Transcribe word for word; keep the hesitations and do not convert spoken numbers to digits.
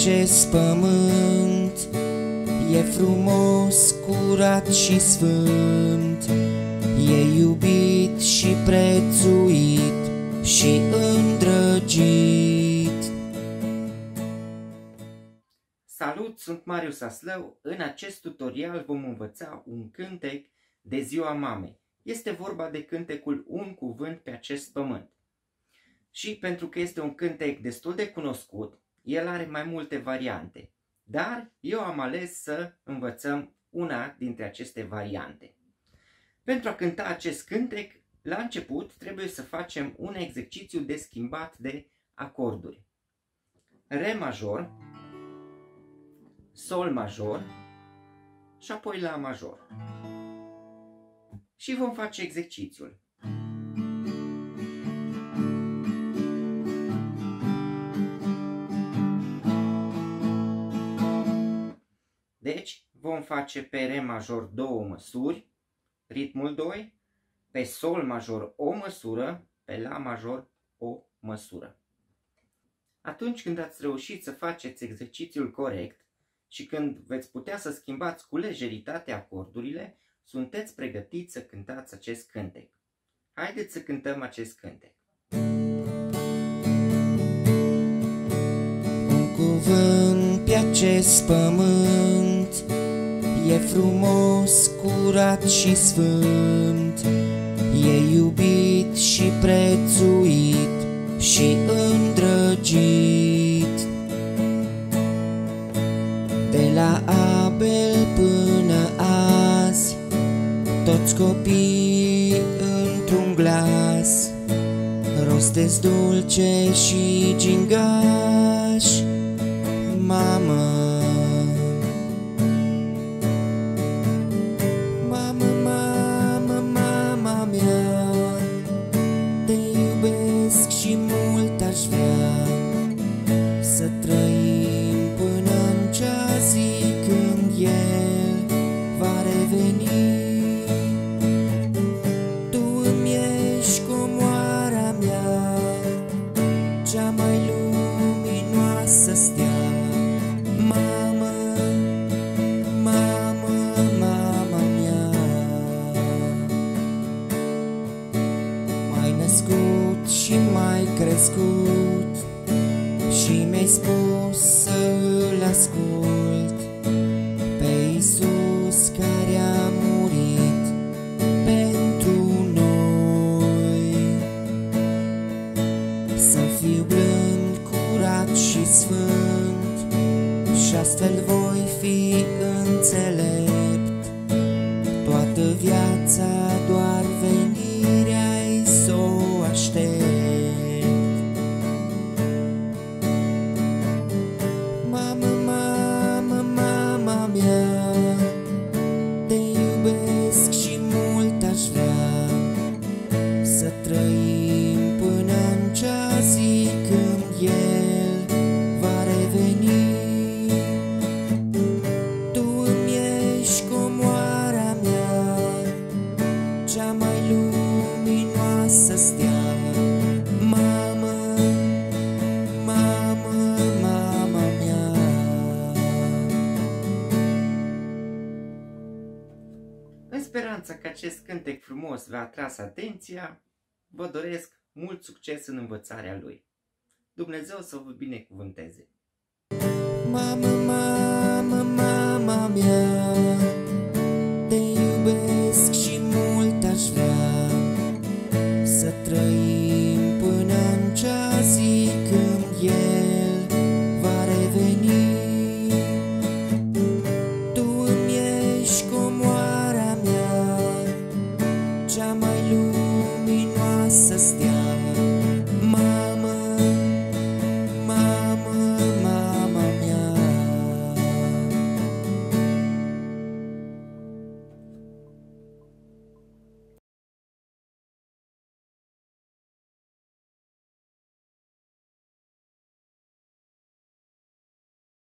acest pământ e frumos, curat și sfânt, e iubit și prețuit și îndrăgit. Salut, sunt Marius Aslău. În acest tutorial vom învăța un cântec de ziua mamei. Este vorba de cântecul Un cuvânt pe acest pământ. Și pentru că este un cântec destul de cunoscut, el are mai multe variante. Dar eu am ales să învățăm una dintre aceste variante. Pentru a cânta acest cântec, la început trebuie să facem un exercițiu de schimbat de acorduri. Re major, Sol major și apoi La major. Și vom face exercițiul. Deci vom face pe Re major două măsuri, ritmul doi, pe Sol major o măsură, pe La major o măsură. Atunci când ați reușit să faceți exercițiul corect și când veți putea să schimbați cu lejeritate acordurile, sunteți pregătiți să cântați acest cântec. Haideți să cântăm acest cântec. Un cuvânt pe acest pământ e frumos, curat și sfânt, e iubit și prețuit și îndrăgit. De la Abel până azi, toți copiii într-un glas rostesc dulce și gingaș, mamă. Mamă, mamă, mama mea, te iubesc și mult aș vrea să trăim până în cea zi când El va reveni. Tu îmi ești comoara mea, cea mai luminoasă stea. Mamă, mamă, mama mea, m-ai născut și m-ai crescut și mi-ai spus să îl ascult pe Iisus care a murit pentru noi. Să fiu blând, curat și sfânt și astfel voi fi înțelept. Toată viața doar venirea-i s-o aștept. Mamă, mamă, mama mea, te iubesc și mult aș vrea să trăim până în cea zi când El va reveni. Tu îmi ești comoara mea, cea mai luminoasă stea. Mamă, mamă, mama mea. În speranța că acest cântec frumos v-a atras atenția, vă doresc mult succes în învățarea lui. Dumnezeu să vă binecuvânteze! Mamă, mamă, mama mea,